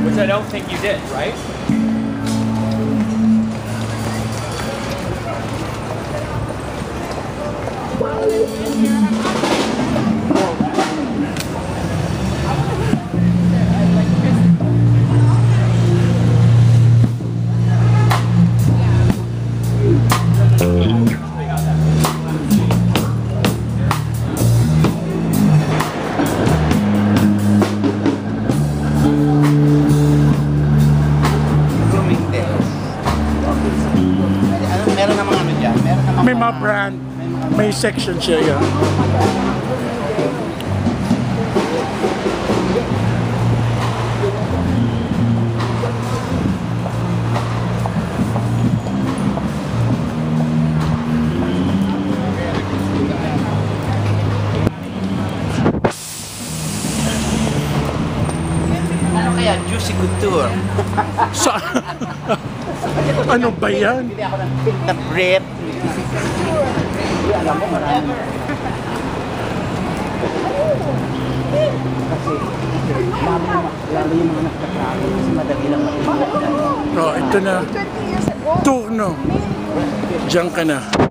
Which I don't think you did, right? May mga brand, may section siya yan. Ano kaya? Juicy Couture. Sa ano ba yan? Bili ako ng pink na bread. Alam mo, marami. Kasi, lalo yung mga nagtatravel kasi madali lang makikita. Oh, ito na. Turno. Diyan ka na.